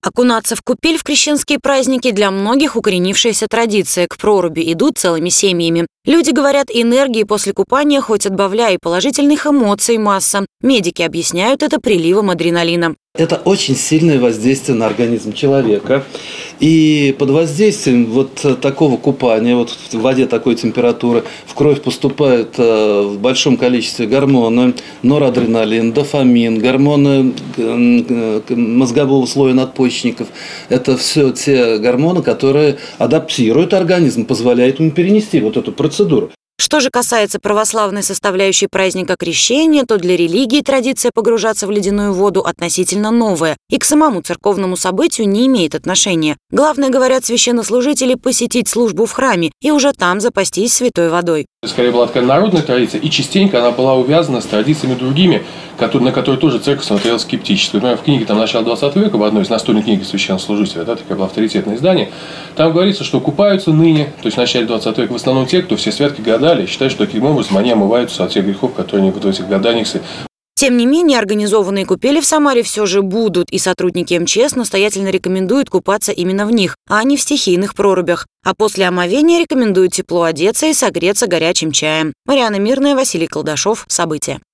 Окунаться в купель в крещенские праздники для многих укоренившаяся традиция. К проруби идут целыми семьями. Люди говорят, энергии после купания хоть отбавляй, положительных эмоций масса. Медики объясняют это приливом адреналина. Это очень сильное воздействие на организм человека. И под воздействием вот такого купания, вот в воде такой температуры, в кровь поступают в большом количестве гормоны, норадреналин, дофамин, гормоны мозгового слоя надпочечников. Это все те гормоны, которые адаптируют организм, позволяют ему перенести вот эту процедуру. Что же касается православной составляющей праздника Крещения, то для религии традиция погружаться в ледяную воду относительно новая и к самому церковному событию не имеет отношения. Главное, говорят священнослужители, посетить службу в храме и уже там запастись святой водой. Скорее была такая народная традиция, и частенько она была увязана с традициями другими, на которые тоже церковь смотрела скептически. Например, в книге начала 20 века, в одной из настольных книг священнослужителя, такое было авторитетное издание, там говорится, что купаются ныне, то есть в начале 20 века, в основном те, кто все святки гадали, считают, что таким образом они омываются от тех грехов, которые они в этих гаданиях. Тем не менее, организованные купели в Самаре все же будут, и сотрудники МЧС настоятельно рекомендуют купаться именно в них, а не в стихийных прорубях. А после омовения рекомендуют тепло одеться и согреться горячим чаем. Марьяна Мирная, Василий Колдашов. События.